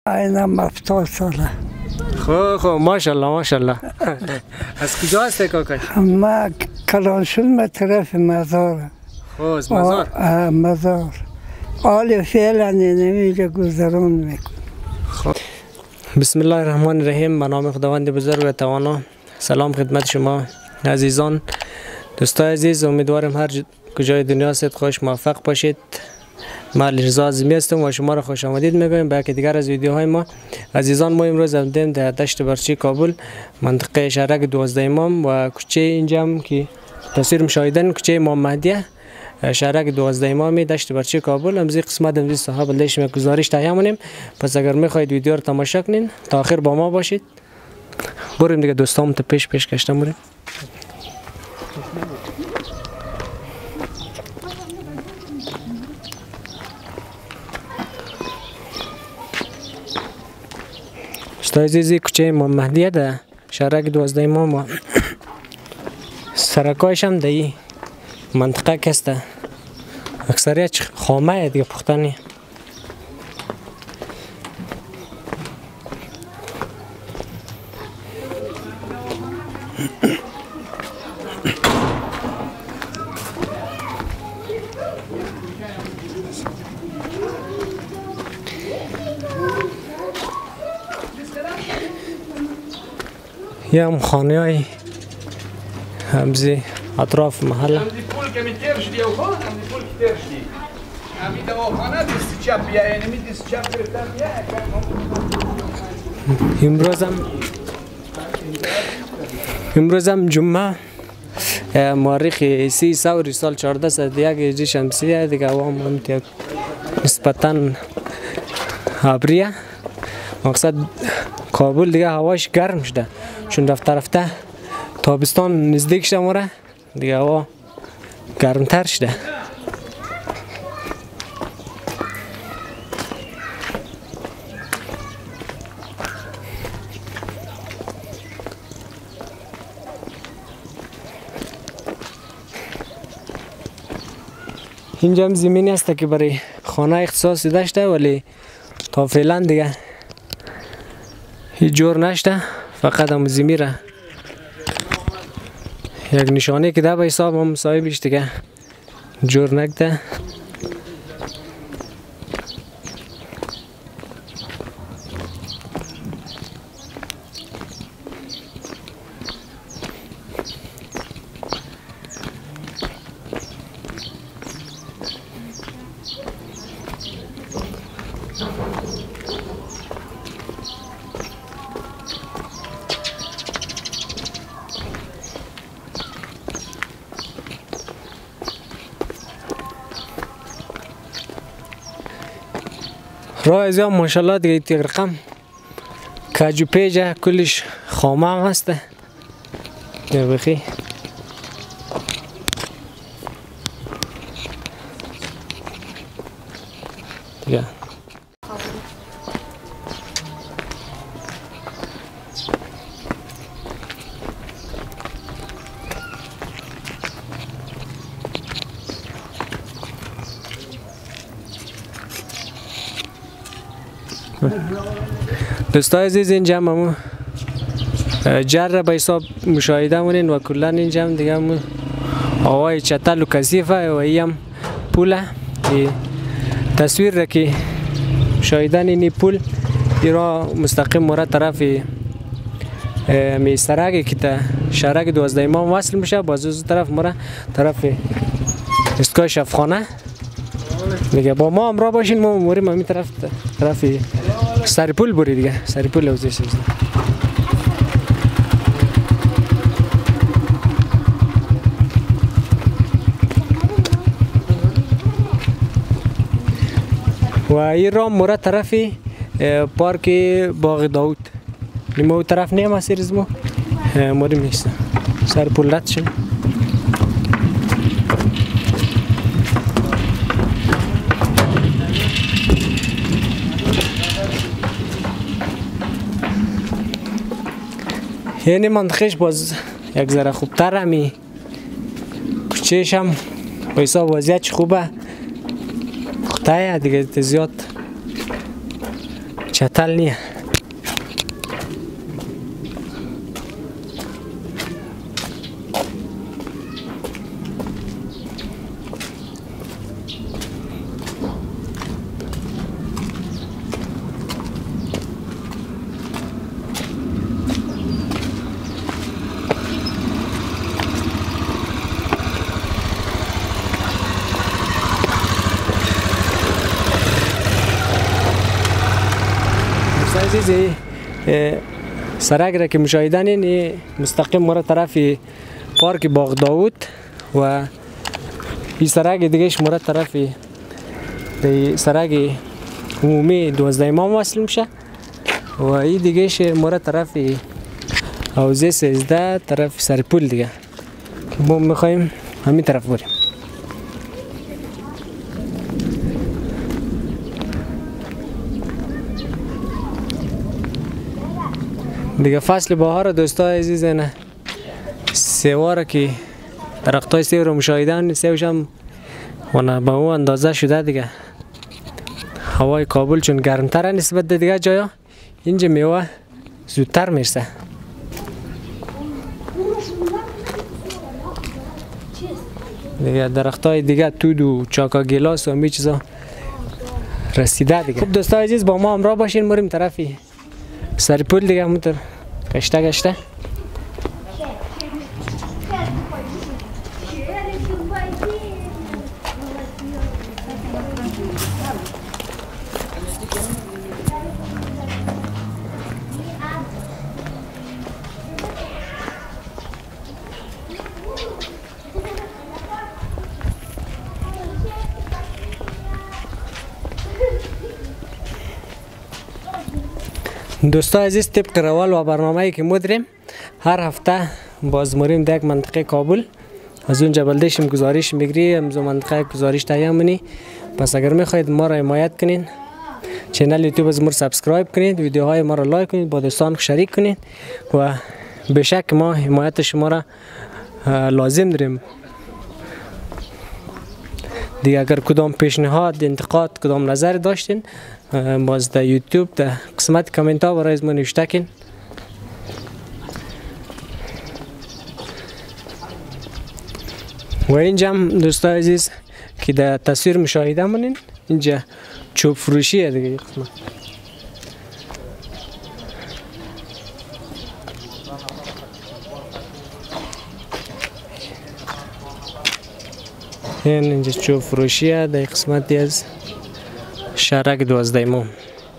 اینم 70 ساله. خب ماشاءالله ماشاءالله. از کجا هستی کاکای؟ ما کلانشون طرف مزار. خب از مزار؟ مزار. حال فعلا نمیشه گذران میکن. بسم الله الرحمن الرحیم. به نام خداوند بزرگ و توانا. سلام خدمت شما عزیزان، دوستای عزیز. امیدوارم هر کجای دنیا هستید خوش موفق باشید. من رضا اعظمی هستم و شما را خوش آمدید میگویم به یکی دیگر از ویدیوهای ما. عزیزان، ما امروز هستیم در دشت برچی کابل، منطقه شهرک 12 امام و کوچه اینجا هم که تصویر مشاهدین کوچه امام مهدیه، شهرک 12 امامی دشت برچی کابل. امروز قسمت امروز صاحب لش می گزارش تهیه کنیم. پس اگر میخواهید ویدیو رو تماشا کنین تا آخر با ما باشید. بریم دیگه دوستام تا پیش کشتم بریم. دوستای عزیزی کوچه امام مهدیه ده شهرک 12 امام، سرکایش هم ده ای منطقه کسته اکثریت خامه دیگه پختنی. یه هم خانه های همزی اطراف محل. امروز هم جمعه مورخ 30 سال 1401 هجری شمسیه دیگه. هم نسبتا ابریه. مقصد کابل دیگه هواش گرم شده چون رفته تابستان نزدیک شده موره دیگه هوا گرمتر شده. اینجا هم زمینی است که برای خانه اختصاصی داشته ولی تا فعلا دیگه هیچ جور نشده. فقط هم زمین را یک نشانه که ده به حساب هم صاحبش دیگه جور نکده. راه از یا ماشاءالله دیگه یک رقم کاجو پیجه کلش خامه هم هسته یا بخی. دیگه دوستای عزیز اینجا همون جر را به حساب مشاهده مونین و کلا اینجا هم دیگه همون هوای چتل و کثیفه و این هم پوله. تصویر را که مشاهدن این پول این را مستقیم مورا طرف میسترگی که تا شهرک 12 امام وصل میشه، باز از طرف مورا طرف ایستگاه شفخانه دیگه. با ما همراه باشین، ما موریم همین طرف سر پول بری دیگه. سر پول اوزیش و این رام مورد طرفی پارک باغ داود نیمه طرف نیم هستی رزمو موریم نیست سر پول رد شد. یعنی منطقهش باز یک ذره خوبتر همی کوچهش هم به حساب وضعیت خوبه. خطایه دیگه زیاد چتل نیه. عزیزی سرک را که مشاهدن این مستقیم مرا طرف پارک باغ داوود و این سرک دیگهش مرا طرف سرک عمومی 12 امام وصل میشه و این دیگهش مرا طرف حوزه 13 طرف سرپول دیگه ما میخوایم همین طرف بریم. دیگه فصل بهار دوستای عزیز نه سیواره که درختای سیو رو مشاهدن سیوش هم ونه به اون اندازه شده دیگه. هوای کابل چون گرمتره نسبت به دیگه جایا اینجا میوه زودتر میرسه. دیگه درختای دیگه تود و چاکا گیلاس و می چیزا رسیده دیگه. خب دوستای عزیز با ما همراه باشین بریم طرفی سرپول دیگه همونطور گشته دوستان عزیز طبق روال و برنامه‌ای که ما داریم هر هفته باز مریم در یک منطقه کابل از اونجا بلدشیم گزارش میگیریم از منطقه گزارش تهیه منی. پس اگر میخواید ما را حمایت کنین چینل یوتیوب از ما سابسکرایب کنید ویدیوهای ما را لایک کنید با دوستان شریک کنید و به شک ما حمایت شما را لازم داریم. دیگه اگر کدام پیشنهاد انتقاد کدام نظر داشتین باز در یوتیوب در قسمت کامنت ها برای از ما نوشته کن. و اینجا هم دوستان عزیز که در تصویر مشاهده منین اینجا چوب فروشیه دیگه قسمت. اینجا چوب فروشیه در قسمتی از شرک 12 امام.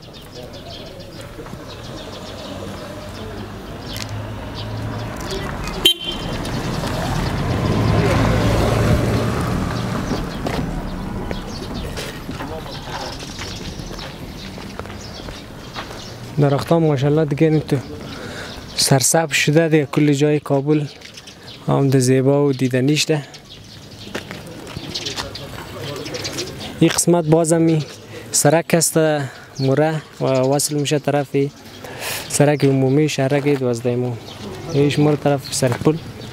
درختان ماشاءالله دیگه تو سرسبز شده دیگه کل جای کابل هم ده زیبا و دیدنیش ده. این قسمت بازمی سرک است مره و وصل میشه طرف سرک عمومی شهرک 12 امام. ایش مر طرف سرپول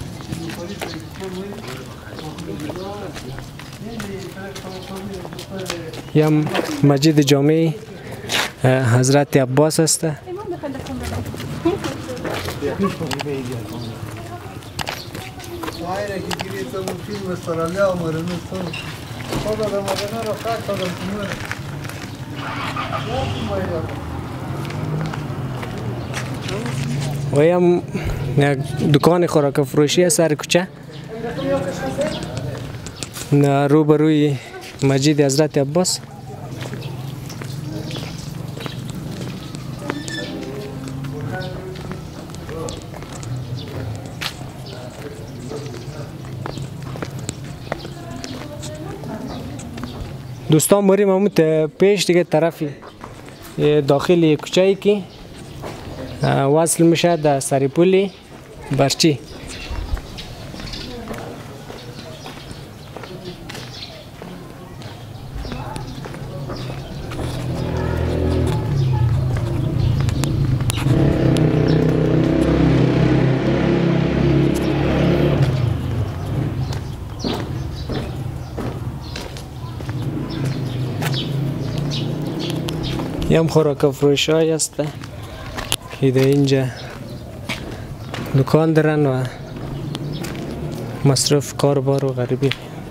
یم مسجد جامع حضرت عباس است. و یم دکان خوراک فروشی سر کوچه روبروی مسجد حضرت عباس. دوستان بریم همون پیش دیگه طرفی داخل کوچه‌ای که وصل میشه در سرپول برچی. هم خوراک فروش های است که در اینجا دکان دارن و مصرف کاربار و غریبی.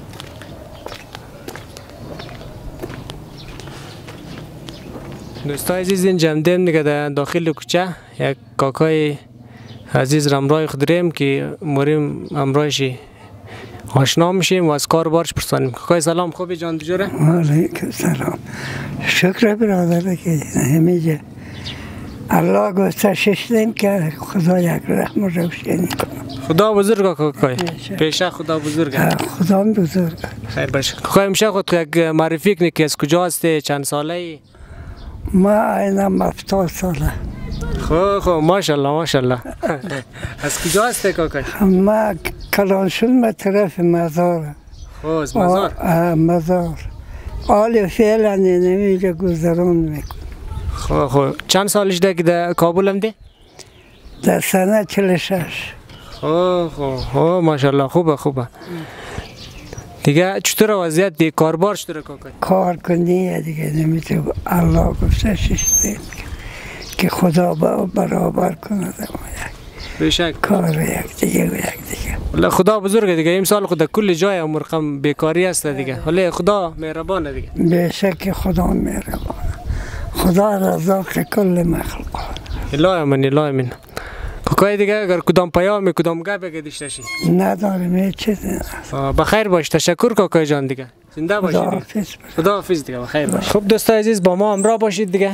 دوستای عزیز این جمدیم دیگه در داخل کوچه یک کاکای عزیز رمرای خودریم که موریم امرایشی آشنا میشیم و از کار بارش پرسانیم. کاکای سلام، خوبی جان دیجوره؟ علیکم سلام. شکر برادر که همیشه الله گفته ششتیم که خدا یک رحم و روشنی کنه. خدا بزرگ کاکای. پیشه خدا بزرگ. خدا بزرگ. خیر باشه. کاکای میشه خود یک معرفی کنی که از کجا هستی، چند ساله ای؟ ما اینم 70 ساله. خب ماشاءالله ماشاءالله. از کجا هستی کاکای؟ ما کلانشون به طرف مزار. خب از مزار؟ مزار. حال فعلا نمیشه گذران میکن. خب چند سالش ده که در کابل هم ده؟ در سنه 46. خب ماشاءالله خوبه. دیگه چطور وضعیت دی کاربار چطوره کاکای؟ کار کنی دیگه نمیشه. الله گفته ششتیم که خدا برابر کنه. بیشک کار یک دیگه. والله خدا بزرگه دیگه. امسال خدا کل جای مرقم بیکاری است دیگه. ولی خدا مهربانه دیگه. بیشک خدا مهربانه. خدا رزاق کل مخلوقات. الهی من کاکای دیگه اگر کدام پیام کدام گپ اگه داشته شی نداریم هیچ چیزی. بخیر باش. تشکر کاکای جان دیگه. زنده باشید. خدا حافظ دیگه. بخیر باش. خب دوستای عزیز با ما همراه باشید دیگه.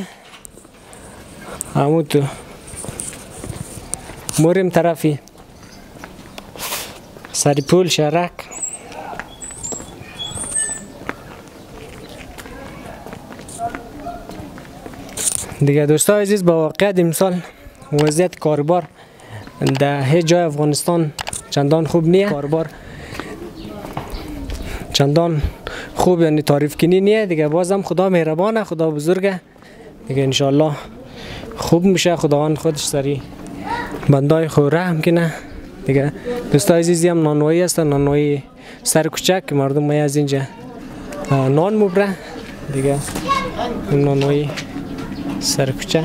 همون تو موریم طرفی سریپول شهرک. دیگه دوستای عزیز با واقعیت امسال وضعیت کاربار در هیچ جای افغانستان چندان خوب نیه. کاربار چندان خوب یعنی تعریف کنی نیه دیگه. بازم خدا مهربانه، خدا بزرگه دیگه. انشالله خوب میشه. خداوند خودش سری بندای خود رحم کنه دیگه. دوستای عزیزی هم نانوایی هستن، نانوایی سر کوچک که مردم مای از اینجا نان مبره دیگه. نانوایی سر کوچک.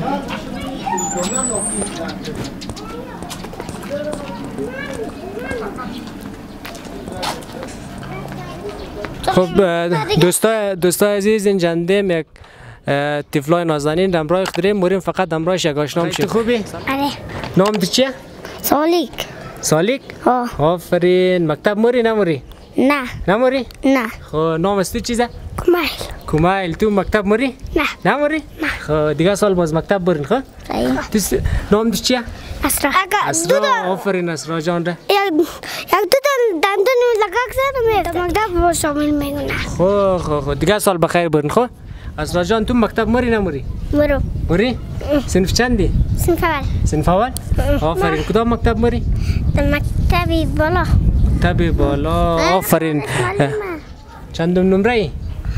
خب دوستای عزیز این جندیم یک طفلای نازنین دمرای خودریم موریم فقط دمرایش یک آشنا میشیم. خوبی؟ آره. نام تو چیه؟ سالیک؟ آفرین. مکتب موری نموری؟ نه. نموری؟ نه. خب نام است تو چیزه؟ کمایل. تو مکتب موری؟ نه. نموری؟ خب دیگه سال باز مکتب برین. خب؟ تو نام تو چیه؟ اسرا. آفرین اسرا جان ده. یک دو دندون لگاک زدم مکتب با شامل میگونه. خب دیگه سال بخیر برین. خب؟ اسرا جان تو مکتب موری نموری؟ موری؟ صنف چندی؟ صنف اول؟ آفرین. کدام مکتب موری؟ مکتبی بالا. آفرین. چندم نمره ای؟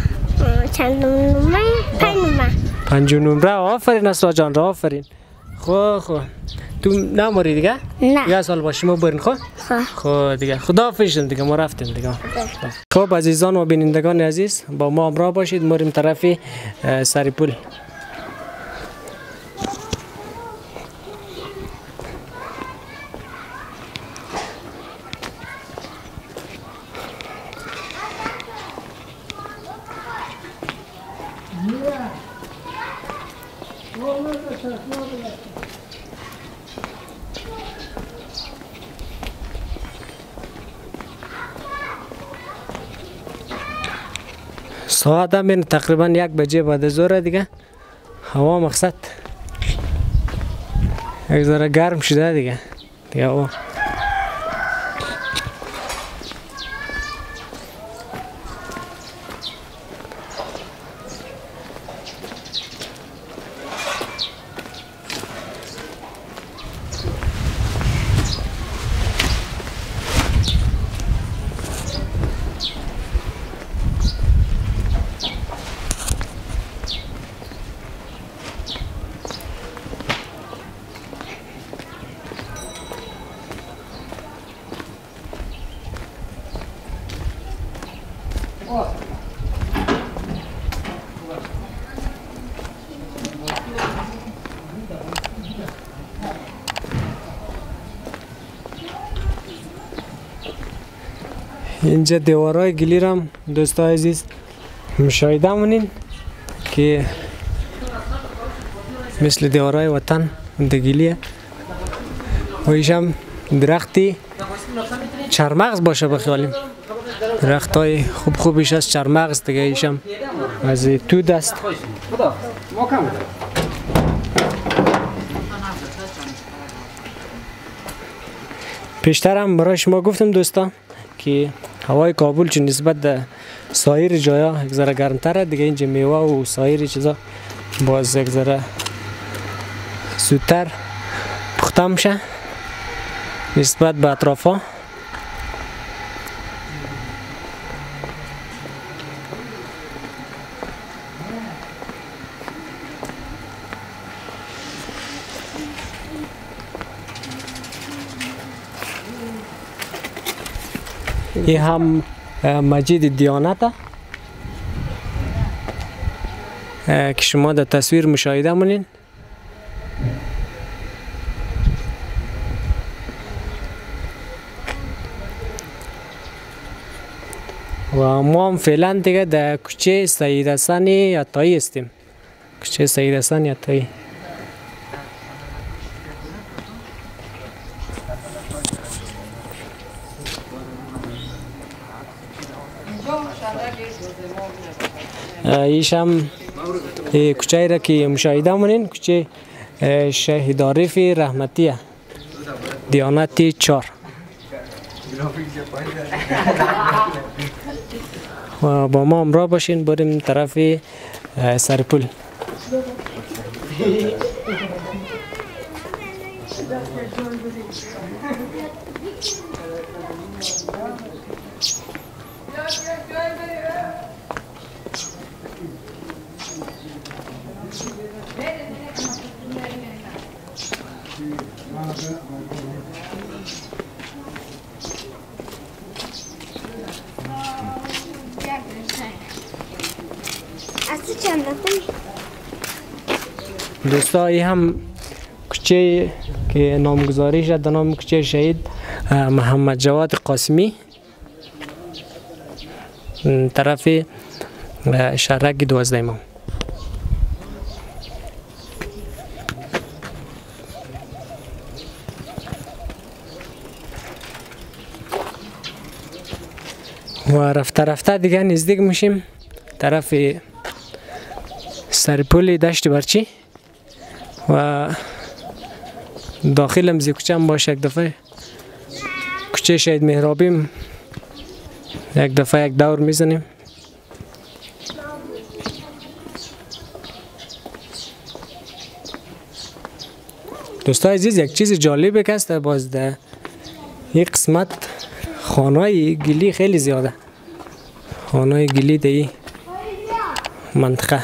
پنجم نمره. آفرین اسرا جان را. آفرین. خب تو نموری دیگه؟ نه. یه سال باشیم ما برین. خب دیگه خدا حافظ دیگه. ما رفتیم دیگه. خب عزیزان و بینندگان عزیز با ما همراه باشید. موریم طرفی سریپول. ساعت هم تقریبا 1 بجه بعد از ظهر دیگه. هوا مقصد یک ذره گرم شده دیگه هوا. اینجا دیوارای گلی را دوستای عزیز مشاهده مونین که مثل دیوارای وطن دگیلیه و ایشم درختی چرمغز باشه بخیالیم درخت های خوبیش از چرمغز دیگه ایشم از تود است پیشترم برای شما گفتم دوستان که هوای کابل چون نسبت به سایر جایا یک ذره گرمتره دیگه اینجا میوه و سایر چیزا باز یک ذره زودتر پخته میشه نسبت به اطرافا این هم مسجد دیانت که شما در تصویر مشاهده مونین و ما هم فعلا دیگه در کوچه سید حسن عطایی هستیم کوچه سید حسن عطایی ایش هم کوچه را که مشاهده مونین کوچه شهید عارف رحمتیه دیانتی 4 و با ما همراه باشین بریم طرف سرپل دوستا ای هم کوچه که نامگذاری شد در نام کوچه شهید محمد جواد قاسمی طرف شهرک 12 امام و رفته دیگه نزدیک میشیم طرف سرپل دشت برچی و داخل هم کوچه هم باشه یک دفعه کوچه شهید مهرابی یک دفعه یک دور میزنیم دوستای عزیز یک چیز جالبه که است باز در یک قسمت خانه‌های گلی خیلی زیاده خانه‌های گلی در این منطقه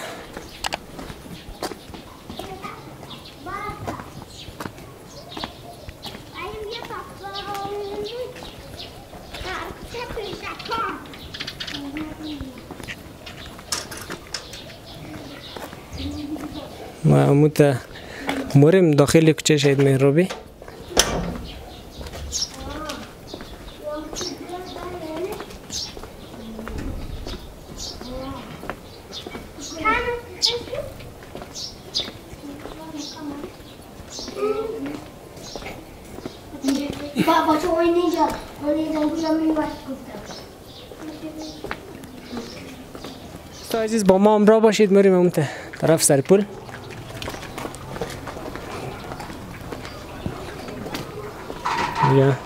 ما مورم داخل کوچه شهید مهرابی بابا تو اینجا عزیز با ما همراه باشید میریم اون طرف سرپل یا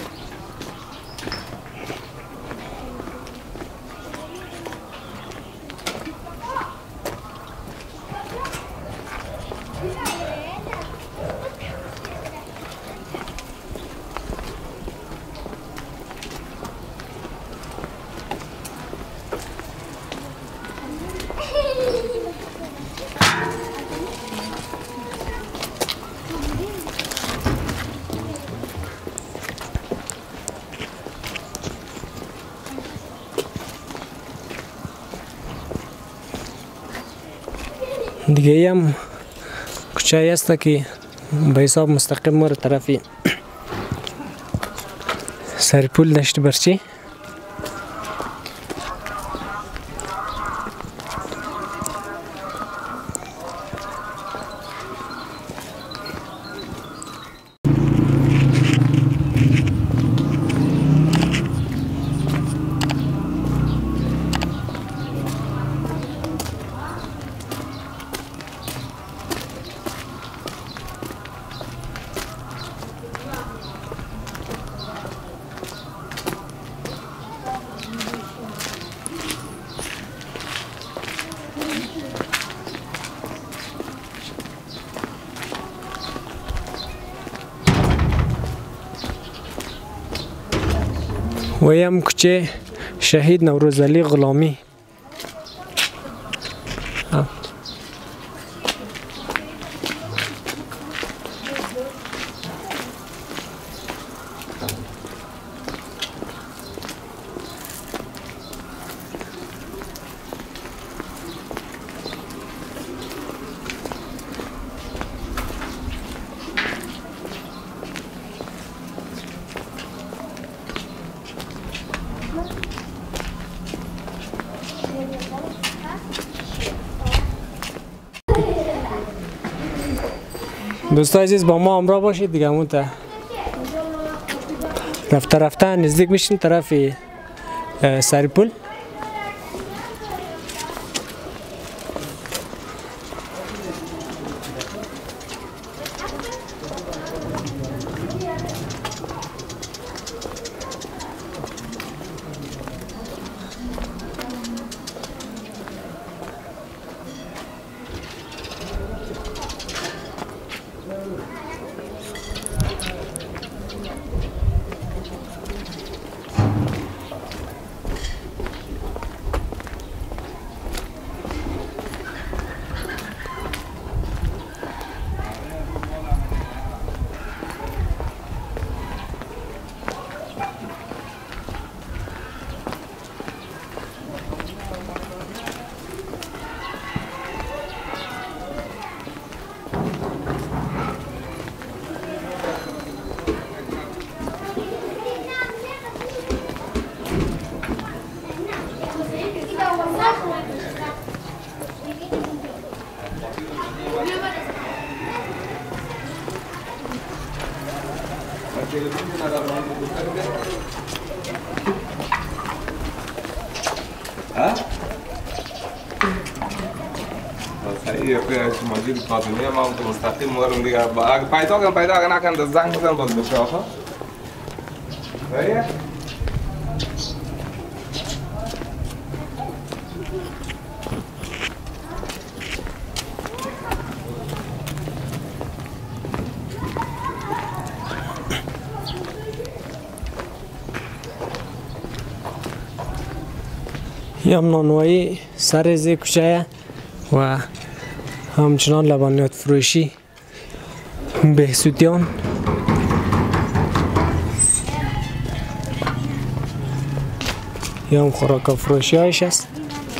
دیگه هم کوچه است که به حساب مستقیم مور طرفی سرپل دشت برچی و هم کوچه شهید نوروز علی غلامی. دوستان عزیز با ما همراه باشید دیگه. همون تا رفته رفته نزدیک میشیم طرف سرپل. ماجی کاتونی ما هم مستقیم مورم دیگه اگه پیدا نکن زنگ بزن باز بشه آخه هم نانوایی سر زی کوچه و همچنان لبنیات فروشی بهسودیان. یا هم خوراک فروشی هایش است.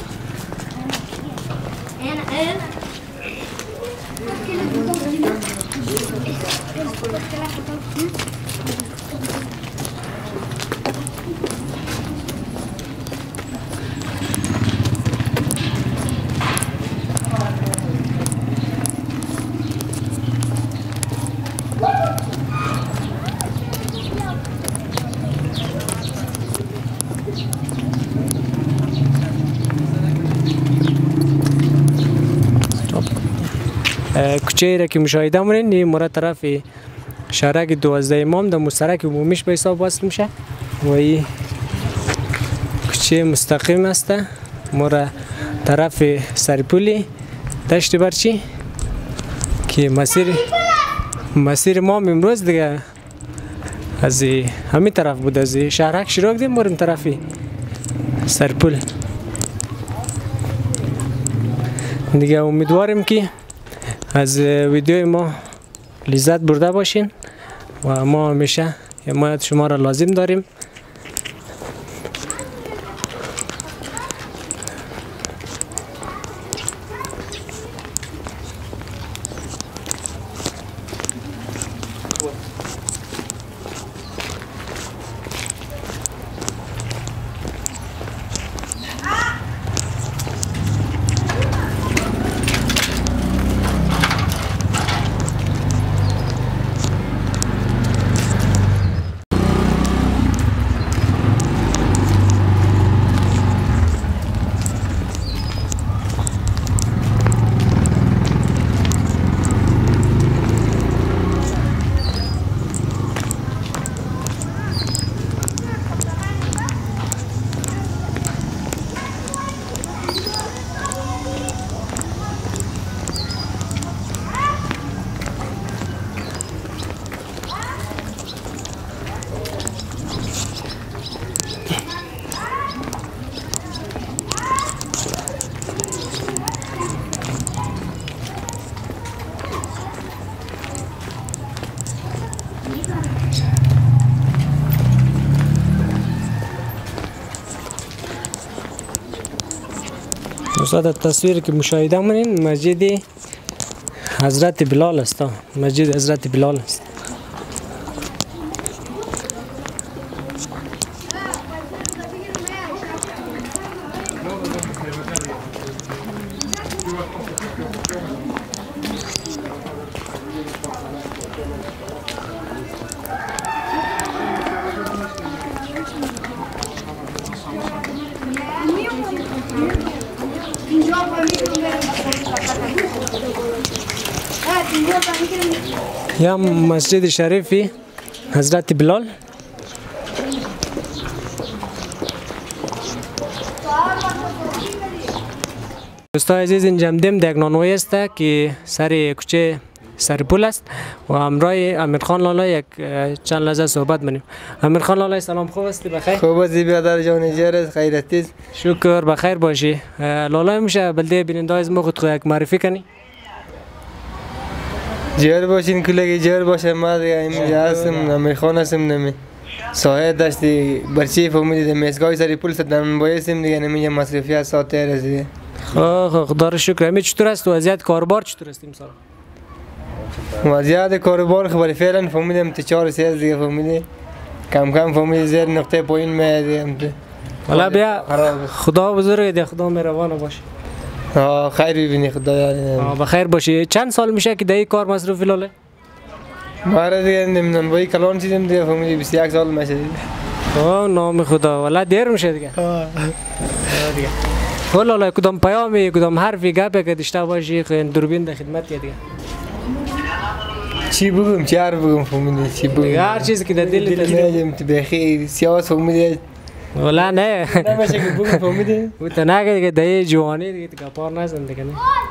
کوچه ای را که مشاهده مونین این مورد طرف شهرک 12 امام در مسترک عمومیش به حساب وصل میشه و این کوچه مستقیم است مورد طرف سرپولی دشت برچی که مسیر ما امروز دیگه از همین طرف بود، از شهرک شروع کردیم بریم طرف سرپل دیگه. امیدواریم که از ویدیوی ما لذت برده باشین و ما همیشه حمایت شما را لازم داریم. دوستان تصویر که مشاهده می‌کنین مسجد حضرت بلال است. مسجد حضرت بلال است. یا مسجد شریفی حضرت بلال. دوستان عزیز اینجا دم یک نانوایی است که سر کوچه سرپول است و همراه امیرخان لالا یک چند لحظه صحبت کنیم. امیرخان لالا سلام، خوب هستی؟ بخیر؟ خوب هستی برادر جان؟ جرس خیرتی؟ شکر، بخیر باشی. لالا میشه بلده بیننده از ما خود یک معرفی کنی؟ جر باشین کلگی جر باشه. ما دیگه اینجا هستم، امیرخان هستم. نمی سایه داشتی برچی فهمیدی مسگای سرپول ستن بایستیم دیگه. نمیگه مصرفیات ساعت رسیده. خدا رو شکر. همین چطور است وضعیت کاربار چطور است امسال؟ وضعیت کاربار خبری فعلا فهمیدم تا 4 3 دیگه فهمیدی کم کم فهمیدی زیر نقطه پایین میاد. والا بیا خدا بزرگه دی، خدا مهربان باشه. خیر ببینی خدا یاری. بخیر باشی. چند سال میشه که در این کار مصروفی لاله؟ ما دیگه نمیدونم با کلان چیزم دیگه فهمیدی 21 سال میشه دیگه. نام خدا. والا دیر میشه دیگه. دیگه والا کدام پیامی کدام حرفی گپی که داشته باشی دوربین در خدمت دیگه. چی بگم چی حرف بگم فهمیدی چی بگم؟ هر چیزی که در دلت نمیدونم تو بخیر سیاست فهمیدی. والا نه نمیشه که بگم فهمیدی. تو نگه که در جوانی دیگه گپار نزن دیگه.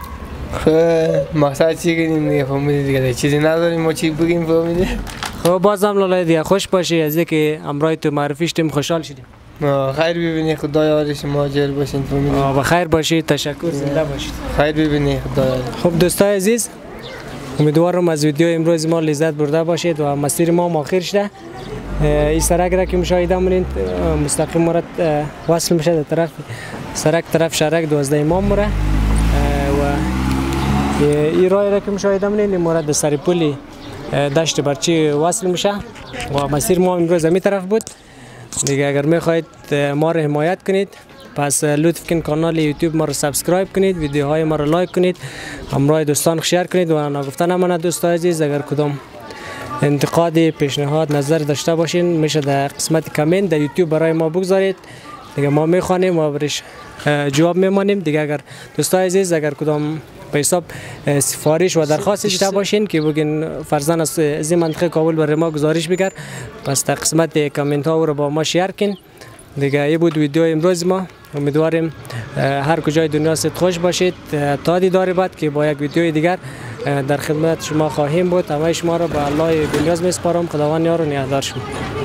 مقصد چی کنیم دیگه فهمیدی دیگه. چیزی نداریم ما چی بگیم فهمیدی. خب بازم لاله دیگه خوش باشی از اینکه امروز تو معرفی شدیم، خوشحال شدیم. خیر ببینی خدا یار شما جل باشین فهمیدی. بخیر باشید، تشکر، زنده باشید. خیر ببینی خدا یار. خب دوستان عزیز، امیدوارم از ویدیو امروز ما لذت برده باشید و مسیر ما آخر شده. این سرک را که مشاهده می‌کنید مستقیم مرد وصل میشه در طرف سرک طرف شرک 12 امام مره و این راه را که مشاهده می‌کنید مرد به سرپول دشت برچی وصل میشه و مسیر ما امروز همین طرف بود دیگه. اگر میخواهید ما را حمایت کنید پس لطف کن کانال یوتیوب ما رو سابسکرایب کنید، ویدیوهای ما رو لایک کنید، همراه دوستان شیر کنید و نگفته نماند دوستان عزیز اگر کدام انتقاد، پیشنهاد، نظر داشته باشین میشه در قسمت کامنت در یوتیوب برای ما بگذارید دیگه. ما میخوانیم و برش جواب میمانیم دیگه. اگر دوستان عزیز اگر کدام به حساب سفارش و درخواست داشته باشین که بگین فرزن از این منطقه کابل برای ما گزارش بگر پس در قسمت کامنت ها رو با ما شیر کن دیگه. این بود ویدیو امروز ما. امیدواریم هر کجای دنیا ست خوش باشید. تا دیدار بعد که با یک ویدیو دیگر در خدمت شما خواهیم بود. همه شما را به الله بنیاز میسپارم. خداوند یار و نگهدار شما.